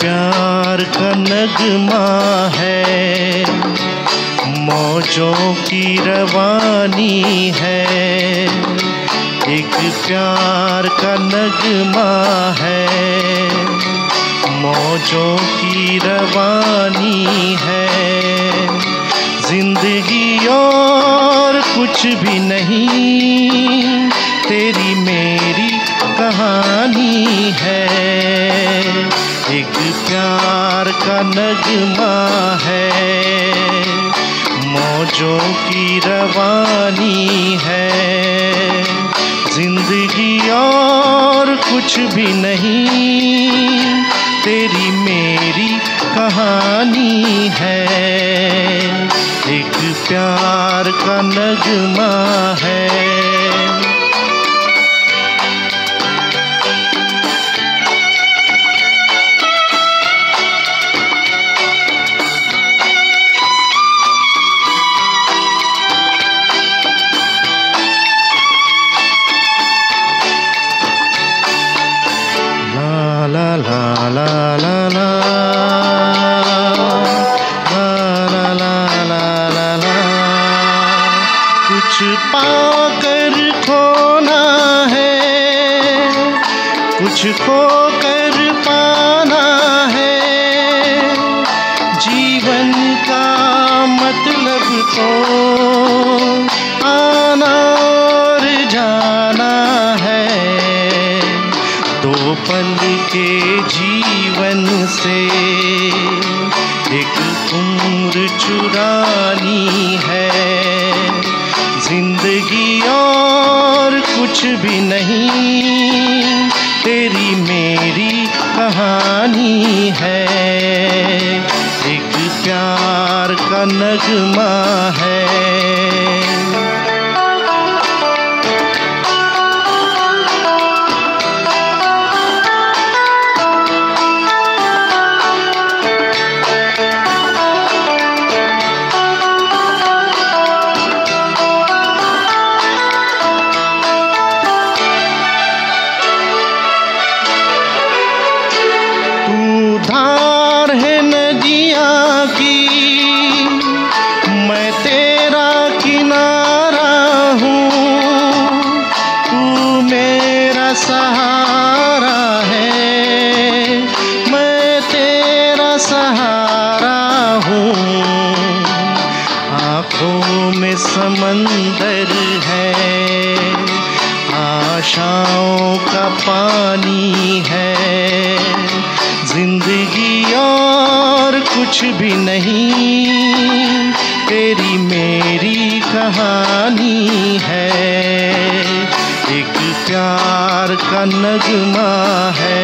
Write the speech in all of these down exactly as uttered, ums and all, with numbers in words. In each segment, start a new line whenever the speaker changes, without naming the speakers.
प्यार का नगमा है, मौजों की रवानी है। एक प्यार का नगमा है, मौजों की रवानी है। जिंदगी और कुछ भी नहीं, तेरी मेरी कहानी है। एक प्यार का नगमा है, मौजों की रवानी है। जिंदगी और कुछ भी नहीं, तेरी मेरी कहानी है। एक प्यार का नगमा है। La la la la la la la la la la। कुछ पाकर खोना है, कुछ खोकर पाना है। जीवन का मतलब तो आना और जाना है। दो पल के जीवन से एक उम्र चुरानी है। जिंदगी और कुछ भी नहीं, तेरी मेरी कहानी है। एक प्यार का नगमा है। धार है नदिया की, मैं तेरा किनारा हूँ। तू मेरा सहारा है, मैं तेरा सहारा हूँ। आँखों में समंदर है, आशाओं का पानी है। जिंदगी और कुछ भी नहीं, तेरी मेरी कहानी है। एक प्यार का नगमा है।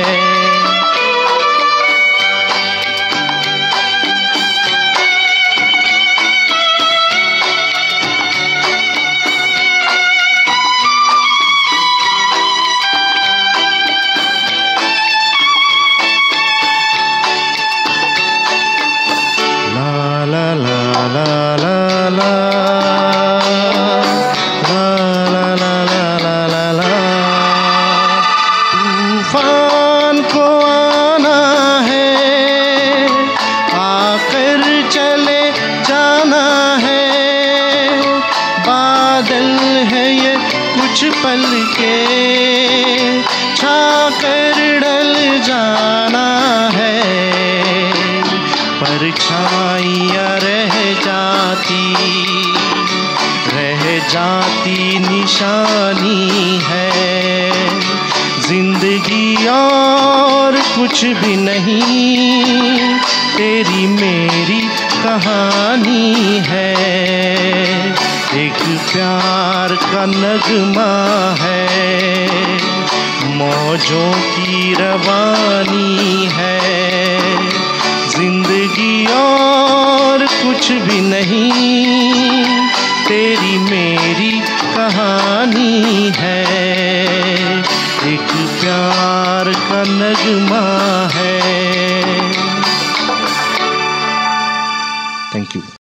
La la la la la la la la la la la। तूफान को आना है, आकर चले जाना है। बादल है ये कुछ पल के, छाकर ढल जाना है। परछाइयाँ रह जाती, रह जाती निशानी है। जिंदगी और कुछ भी नहीं, तेरी मेरी कहानी है। एक प्यार का नगमा है, मौजों की रवानी है। जिंदगी और कुछ भी नहीं, तेरी मेरी कहानी है। एक प्यार का नगमा है। Thank you.